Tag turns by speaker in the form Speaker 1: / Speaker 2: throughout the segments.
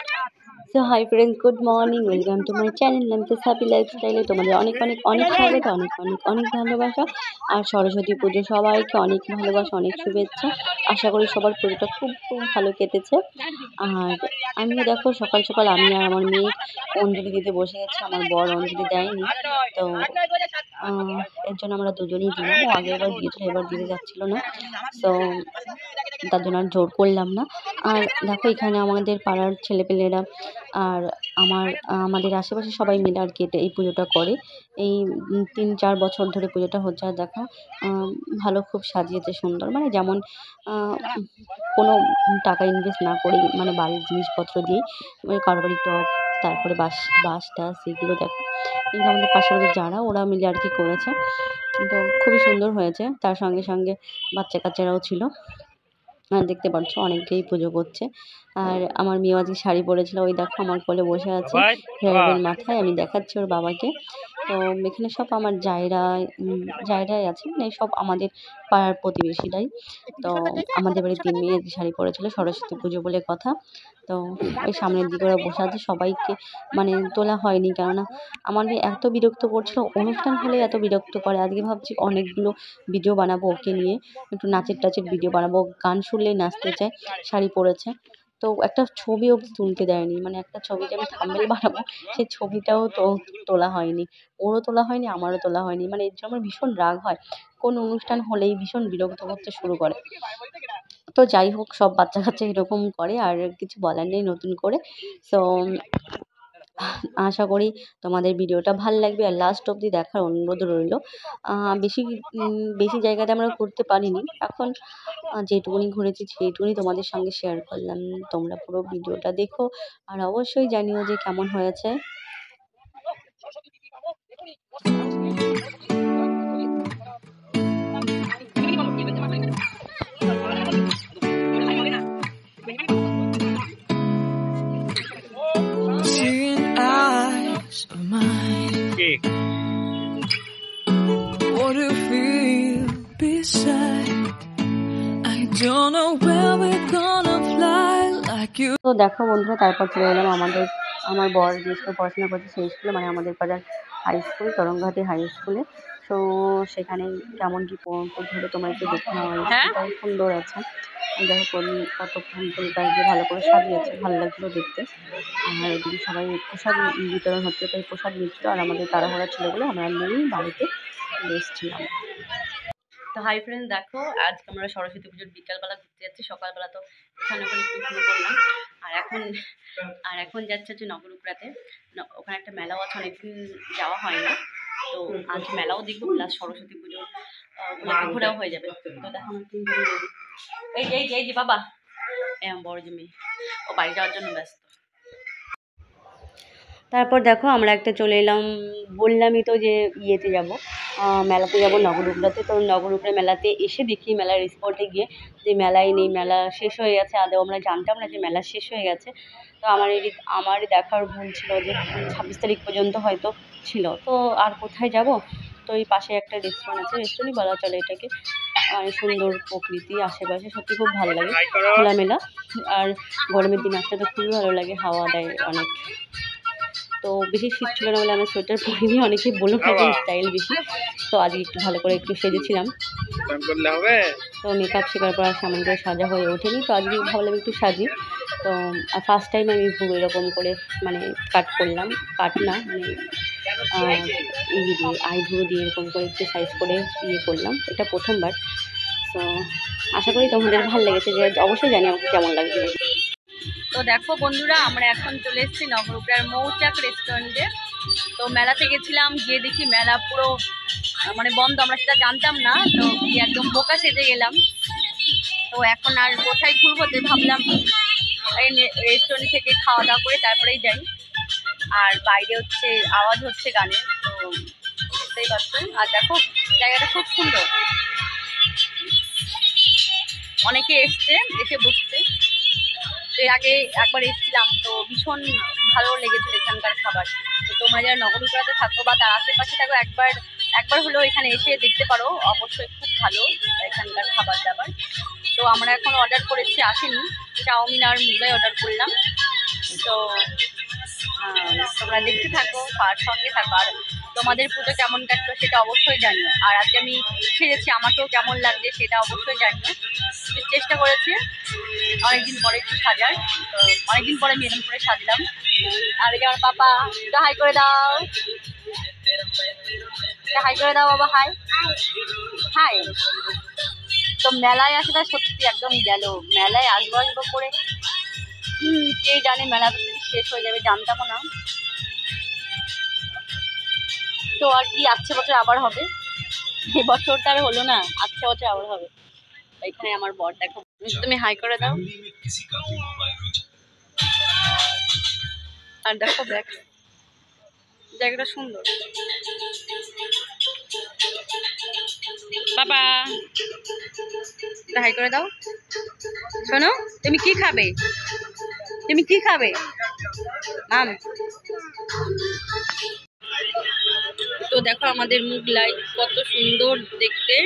Speaker 1: So hi friends, good morning, welcome to my channel Namita happy লাইফস্টাইলে তোমাদের অনেক অনেক অনেক স্বাগত, অনেক অনেক অনেক ভালোবাসা। আর সরস্বতী পুজো সবাইকে অনেক ভালোবাসা, অনেক শুভেচ্ছা। আশা করি সবার পুজোটা খুব খুব ভালো কেটেছে। আর আমিও দেখো সকাল সকাল আমি আর আমার মেয়ে অঞ্জলি দিতে বসে গেছে। আমার বর অঞ্জলি দেয়নি, তো এর জন্য আমরা দুজনেই দিলাম। ও আগের বার দিয়েছিল, এবার দিতে যাচ্ছিল না, তো তার জন্য আর জোর করলাম না। আর দেখো এখানে আমাদের পাড়ার ছেলেপেলেরা আর আমাদের আশেপাশে সবাই মিলে আর কি এই পুজোটা করে। এই 3-4 বছর ধরে পুজোটা হচ্ছে। আর দেখো ভালো খুব সাজিয়েছে, সুন্দর, মানে যেমন কোনো টাকা ইনভেস্ট না করেই, মানে বাড়ির জিনিসপত্র দিয়েই, মানে কারো বাড়ির টব, তারপরে বাঁশ টাস এগুলো দেখো, এগুলো আমাদের পাশাপাশি যারা ওরা মিলে আর কি করেছে। তো খুবই সুন্দর হয়েছে। তার সঙ্গে সঙ্গে বাচ্চা কাচ্চারাও ছিল। দেখতে পাচ্ছ অনেকেই পুজো করছে। আর আমার মেয়েও আজকে শাড়ি পরেছিল, ওই দেখো আমার কোলে বসে আছে হেয়ার মাথায়, আমি দেখাচ্ছি ওর বাবাকে। তো এখানে সব আমার জায়রাই আছে, মানে সব আমাদের পাড়ার প্রতিবেশীরাই। তো আমাদের বাড়ির 3 মেয়ে শাড়ি পরেছিল, সরস্বতী পুজো বলে কথা। তো ওই সামনের দিকে ওরা বসে আছে, সবাইকে মানে তোলা হয়নি, কেননা আমার মেয়ে এত বিরক্ত করছিল, অনুষ্ঠান হলে এত বিরক্ত করে। আজকে ভাবছি অনেকগুলো ভিডিও বানাবো ওকে নিয়ে, একটু নাচের টাচের ভিডিও বানাবো। গান শুনলেই নাচতে চায়, শাড়ি পরেছে। তো একটা ছবি অবধি তুলতে দেয়নি, মানে একটা ছবি যে আমি থাম্বনেল বানাবো সেই ছবিটাও তো তোলা হয়নি। ওরও তোলা হয়নি, আমারও তোলা হয়নি। মানে এর জন্য আমার ভীষণ রাগ হয়, কোন অনুষ্ঠান হলেই ভীষণ বিরক্ত করতে শুরু করে। তো যাই হোক, সব বাচ্চা কাচ্চা এরকম করে, আর কিছু বলার নেই নতুন করে। সো আশা করি তোমাদের ভিডিওটা ভাল লাগবে, আর লাস্ট অবধি দেখার অনুরোধ রইল। বেশি জায়গাতে আমরা ঘুরতে পারিনি, এখন যেটুকুনি ঘুরেছি সেইটুকুনি তোমাদের সঙ্গে শেয়ার করলাম। তোমরা পুরো ভিডিওটা দেখো, আর অবশ্যই জানিও যে কেমন হয়েছে। তো দেখো বন্ধুরা, তারপর চলে এলাম আমার বর যে স্কুলে পড়াশোনা করছে সেই স্কুলে, মানে আমাদের পাড়ার হাই স্কুল, তরঙ্গাহাটি হাই স্কুলে। তো সেখানে কেমন কি ধরে তোমরা একটু দেখে নেওয়া, স্কুলটাও সুন্দর আছে। দেখো কত ফুল গাছ দিয়ে ভালো করে সাজিয়েছে, ভালো লাগছিলো দেখতে। আর ওদিকে সবাই প্রসাদ বিতরণ হচ্ছে, তাই প্রসাদ নিচ্ছিল। আর আমাদের তাড়াহুড়া ছিল বলে আমরা নিয়েই বাড়িতে এসেছিলাম। তো হাই ফ্রেন্ড, দেখো আজকে আমরা সরস্বতী পুজোর বিকালবেলা ঘুরতে যাচ্ছি। সকালবেলা তো এখানে ওখানে একটু ঘুরে করলাম, আর এখন যাচ্ছে হচ্ছে নগরুকড়াতে। ওখানে একটা মেলাও আছে, অনেকদিন যাওয়া হয় না, তো আজ মেলাও দেখবো, প্লাস সরস্বতী পুজো ঘোরাও হয়ে যাবে। তো দেখো এই যে বাবা, বড় যে মেয়ে, ও বাড়ি যাওয়ার জন্য ব্যস্ত। তারপর দেখো আমরা একটা চলে এলাম, বললামই তো যে ইয়েতে যাব, মেলাতে যাব নগরুকড়াতে। তো নগরুকড়া মেলাতে এসে দেখি মেলার স্পটে গিয়ে যে মেলাই নেই, মেলা শেষ হয়ে গেছে। আদৌ আমরা জানতাম না যে মেলা শেষ হয়ে গেছে। তো আমারই দেখার ভুল ছিল যে 26 তারিখ পর্যন্ত হয়তো ছিল। তো আর কোথায় যাব, তো এই পাশে একটা রেস্টুরেন্ট আছে, রেস্টুরেন্টই বলা চলে এটাকে। সুন্দর প্রকৃতি আশেপাশে, সত্যি খুব ভালো লাগে, খোলামেলা। আর গরমের দিন আসতে তো খুবই ভালো লাগে, হাওয়া দেয় অনেক। তো বেশি শীত ছিল না বলে আমি সোয়েটার পরিনি, অনেকেই বললো যে স্টাইল বেশি। তো আজকে একটু ভালো করে একটু সেজেছিলাম। তো মেকআপ শেখার পর সামনে করে সাজা হয়ে ওঠেনি, তো আজকে ভাবলাম একটু সাজি। তো ফার্স্ট টাইম আমি ভুরু এরকম করে মানে কাট করলাম, কাট না মানে দিয়ে আইভুরু দিয়ে এরকম করে একটু সাইজ করে ইয়ে করলাম, এটা প্রথমবার। তো আশা করি তোমাদের ভালো লেগেছে, যে অবশ্যই জানি আমাকে কেমন লাগছে। তো দেখো বন্ধুরা, আমরা এখন চলে এসেছি নগরুকড়ার মৌচাক রেস্টুরেন্টে। তো মেলাতে গেছিলাম, গিয়ে দেখি মেলা পুরো মানে বন্ধ, আমরা সেটা জানতাম না। তো গিয়ে একদম বোকা সেজে গেলাম। তো এখন আর কোথায় ঘুরবো, যে ভাবলাম এই রেস্টুরেন্ট থেকে খাওয়া দাওয়া করে তারপরেই যাই। আর বাইরে হচ্ছে আওয়াজ হচ্ছে গানের, তো বুঝতেই পারছো। আর দেখো জায়গাটা খুব সুন্দর, অনেকে এসে বসতে। এর আগে একবার এসেছিলাম, তো ভীষণ ভালো লেগেছিল এখানকার খাবার। তো তোমরা যারা নগরুকড়াতে থাকো বা তার আশেপাশে থাকো, একবার হলেও এখানে এসে দেখতে পারো, অবশ্যই খুব ভালো এখানকার খাবার দাবার। তো আমরা এখন অর্ডার করেছি, আসেনি, চাউমিন আর মুগলাই অর্ডার করলাম। তো তোমরা দেখতে থাকো আর সঙ্গে থাকো, আর তোমাদের পুজো কেমন কাটলো সেটা অবশ্যই জানিও। আর আজকে আমি সেজেছি, আমাকেও কেমন লাগছে সেটা অবশ্যই জানিও। চেষ্টা করেছি অনেকদিন পরে একটু সাজার, তো অনেকদিন পরে আমি এরকম করে সাজলাম। আর এই যে আমার পাপা, হাই করে দাও, হাই করে দাও বাবা, হাই হাই। তো মেলায় আসলে সত্যি একদম গেল, মেলায় আসবো আসবো করে কে জানে মেলা তো শেষ হয়ে যাবে, জানতামও না। তো আর কি, আসছে বছর আবার হবে, এবছরটা আর হলো না, আসছে বছর আবার হবে। এখানে আমার বর দেখো, তুমি হাই করে দাও। আর দেখো দেখ, জায়গাটা সুন্দর। বাবা হাই করে দাও। শোনো, তুমি কি খাবে, তুমি কি খাবে মাম? তো দেখো আমাদের মুগলাই কত সুন্দর দেখতে,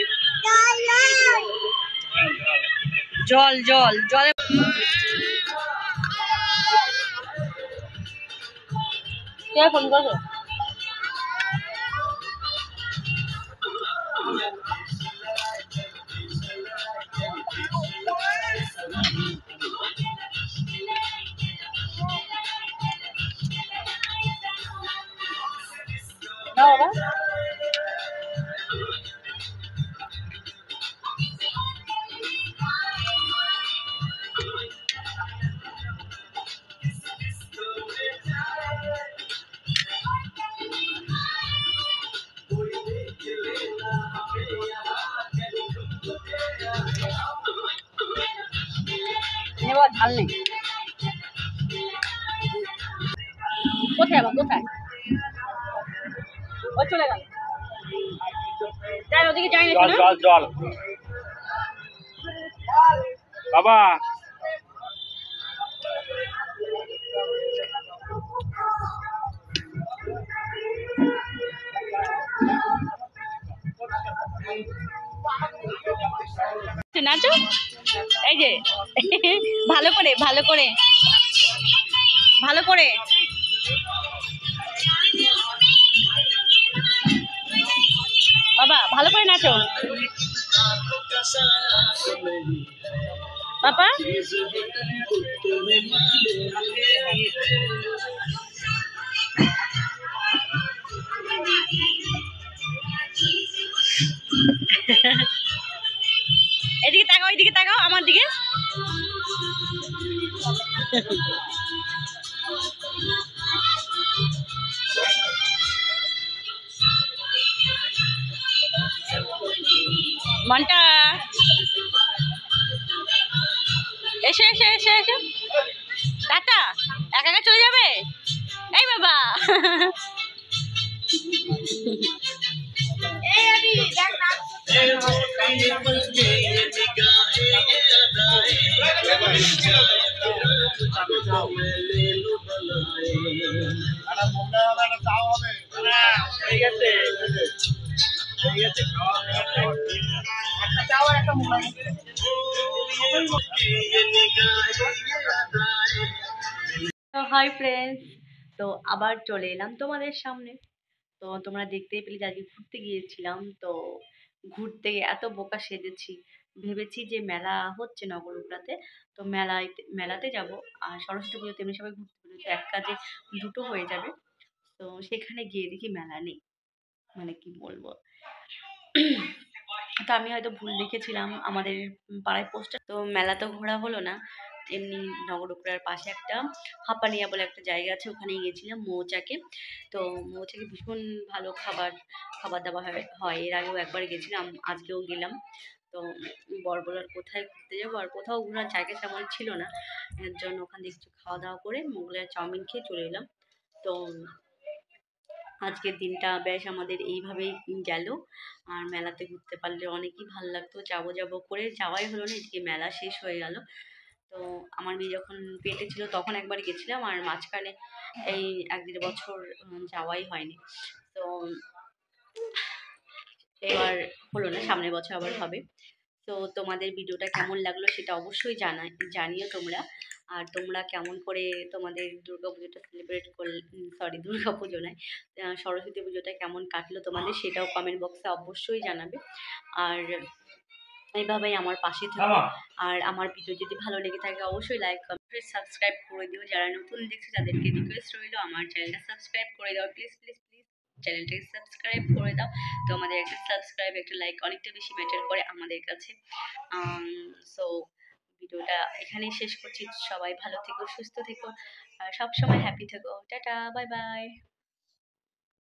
Speaker 1: জল জল জলে কে ফোন করো? না বাবা, ঝাল নেই। কোথায় আবার কোথায়? ও চলে গেল, যাই ওদিকে যাই না। জল জল জল বাবা। নাচো, এই যে ভালো করে ভালো করে ভালো করে বাবা, ভালো করে নাচো পাপা। এদিকে তাকাও, এদিকে তাকাও আমার দিকে। মনটা এসে এসে এসে এসে টাটা, একা একা চলে যাবে এই বাবা। তো হাই ফ্রেন্ডস, তো আবার চলে এলাম তোমাদের সামনে। তো তোমরা দেখতেই পেলে যে আজকে ঘুরতে গিয়েছিলাম। তো ঘুরতে এত বোকা সেজেছি, ভেবেছি যে মেলা হচ্ছে নগরগুলাতে, তো মেলাতে যাব। আর সরস্বতী পুজো তেমনি সবাই ঘুরতে পেরে, তো এক কাজে দুটো হয়ে যাবে। তো সেখানে গিয়ে দেখি মেলা নেই, মানে কি বলবো। তো আমি হয়তো ভুল দেখেছিলাম আমাদের পাড়ায় পোস্টার, তো মেলা তো ঘোরা হলো না। এমনি নগরুকড়ার পাশে একটা হাঁপানিয়া বলে একটা জায়গা আছে, ওখানে গিয়েছিলাম মৌচাকে। তো মৌচাকে ভীষণ ভালো খাবার খাবার দাবার হয়, এর আগেও একবার গেছিলাম, আজকেও গেলাম। তো বর বলার কোথায় ঘুরতে যাবো, আর কোথাও ঘোরার জায়গা তেমন ছিল না, এর জন্য ওখান থেকে কিছু খাওয়া দাওয়া করে মোগলাই চাউমিন খেয়ে চলে এলাম। তো আজকের দিনটা বেশ আমাদের এইভাবেই গেল। আর মেলাতে ঘুরতে পারলে অনেকই ভালো লাগতো, যাবো যাবো করে যাওয়াই হলো না, এদিকে মেলা শেষ হয়ে গেল। তো আমার মেয়ে যখন পেটে ছিল তখন একবার গেছিলাম, আর মাঝখানে এই 1-1.5 বছর যাওয়াই হয়নি। তো এবার হলো না, সামনের বছর আবার হবে। তো তোমাদের ভিডিওটা কেমন লাগলো সেটা অবশ্যই জানিও তোমরা। আর তোমরা কেমন করে তোমাদের দুর্গাপুজোটা সেলিব্রেট করলে, সরি দুর্গাপুজো নয়, সরস্বতী পুজোটা কেমন কাটলো তোমাদের সেটাও কমেন্ট বক্সে অবশ্যই জানাবে। আর এইভাবেই আমার পাশে থেকো। আর আমার ভিডিও যদি ভালো লেগে থাকে অবশ্যই লাইক কমেন্ট সাবস্ক্রাইব করে দিও। যারা নতুন দেখছো তাদেরকে রিকোয়েস্ট রইলো আমার চ্যানেলটা সাবস্ক্রাইব করে দাও, প্লিজ প্লিজ প্লিজ চ্যানেলটাকে সাবস্ক্রাইব করে দাও। তো আমাদের একটা সাবস্ক্রাইব একটা লাইক অনেকটা বেশি ম্যাটার করে আমাদের কাছে। সো ভিডিওটা এখানেই শেষ করছি। সবাই ভালো থেকো, সুস্থ থেকো, আর সবসময় হ্যাপি থেকো। Tata, bye by.